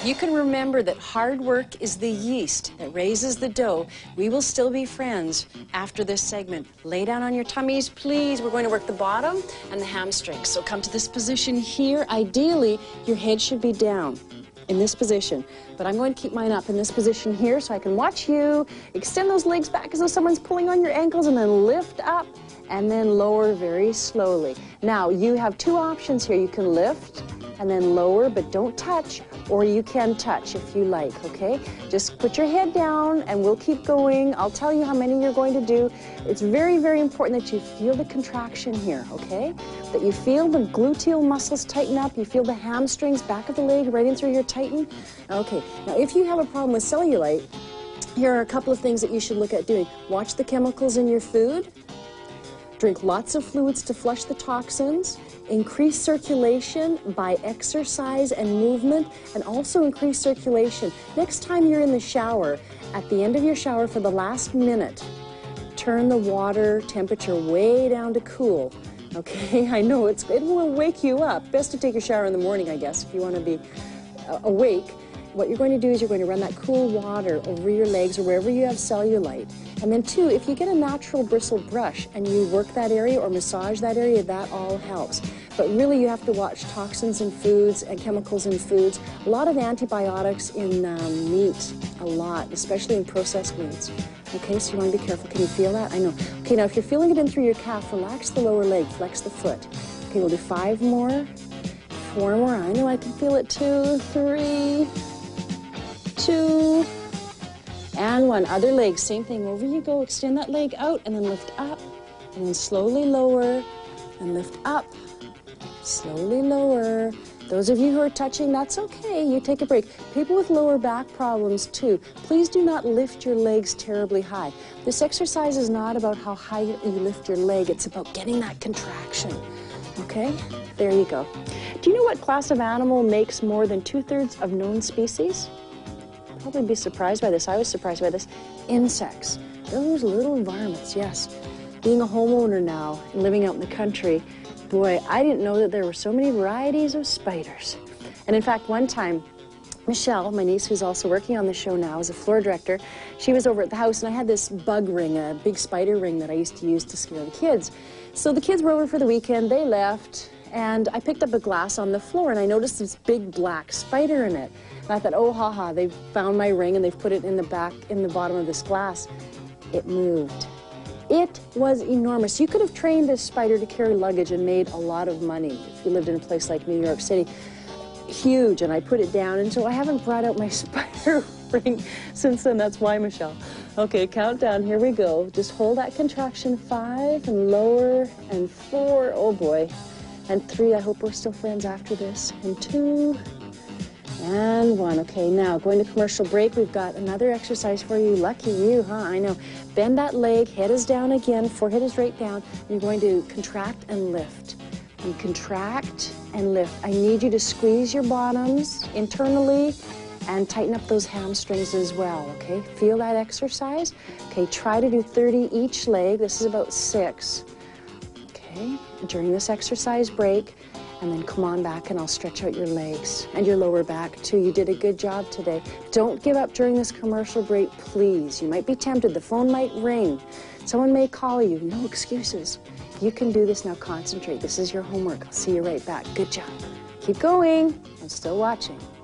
you can remember that hard work is the yeast that raises the dough, we will still be friends after this segment. Lay down on your tummies, please. We're going to work the bottom and the hamstrings. So come to this position here. Ideally, your head should be down in this position, but I'm going to keep mine up in this position here so I can watch you. Extend those legs back as though someone's pulling on your ankles, and then lift up and then lower very slowly. Now, you have two options here. You can lift and then lower, but don't touch, or you can touch if you like, okay? Just put your head down and we'll keep going. I'll tell you how many you're going to do. It's very, very important that you feel the contraction here, okay? That you feel the gluteal muscles tighten up, you feel the hamstrings, back of the leg, right in through your tighten. Okay, now if you have a problem with cellulite, here are a couple of things that you should look at doing. Watch the chemicals in your food. Drink lots of fluids to flush the toxins. Increase circulation by exercise and movement, and also increase circulation. Next time you're in the shower, at the end of your shower for the last minute, turn the water temperature way down to cool. Okay, I know it will wake you up. Best to take your shower in the morning, I guess, if you want to be awake. What you're going to do is you're going to run that cool water over your legs or wherever you have cellulite. And then two, if you get a natural bristle brush and you work that area or massage that area, that all helps. But really you have to watch toxins in foods and chemicals in foods. A lot of antibiotics in meat, a lot, especially in processed meats. Okay, so you want to be careful. Can you feel that? I know. Okay, now if you're feeling it in through your calf, relax the lower leg, flex the foot. Okay, we'll do 5 more, 4 more. I know I can feel it. 2, 3, 2, and 1. Other leg, same thing. Over you go. Extend that leg out and then lift up, and then slowly lower and lift up, slowly lower. Those of you who are touching, that's okay. You take a break. People with lower back problems too, please do not lift your legs terribly high. This exercise is not about how high you lift your leg. It's about getting that contraction. Okay? There you go. Do you know what class of animal makes more than 2/3 of known species? Probably be surprised by this. I was surprised by this. Insects. Those little varmints, yes. Being a homeowner now and living out in the country, boy, I didn't know that there were so many varieties of spiders. And in fact, one time, Michelle, my niece who's also working on the show now as a floor director, she was over at the house and I had this bug ring, a big spider ring that I used to use to scare the kids. So the kids were over for the weekend, they left, and I picked up a glass on the floor and I noticed this big black spider in it. And I thought, oh, haha, they've found my ring and they've put it in the bottom of this glass. It moved. It was enormous. You could have trained this spider to carry luggage and made a lot of money if you lived in a place like New York City. Huge, and I put it down, and so I haven't brought out my spider ring since then. That's why, Michelle. Okay, countdown, here we go. Just hold that contraction. 5, and lower, and 4, oh boy, and 3, I hope we're still friends after this, and 2, and 1. Okay, now going to commercial break. We've got another exercise for you. Lucky you, huh? I know. Bend that leg, head is down again, forehead is right down. You're going to contract and lift. And contract and lift. I need you to squeeze your bottoms internally and tighten up those hamstrings as well, okay? Feel that exercise? Okay, try to do 30 each leg. This is about 6. Okay, during this exercise break, and then come on back and I'll stretch out your legs and your lower back too. You did a good job today. Don't give up during this commercial break, please. You might be tempted. The phone might ring. Someone may call you. No excuses. You can do this now. Concentrate. This is your homework. I'll see you right back. Good job. Keep going. I'm still watching.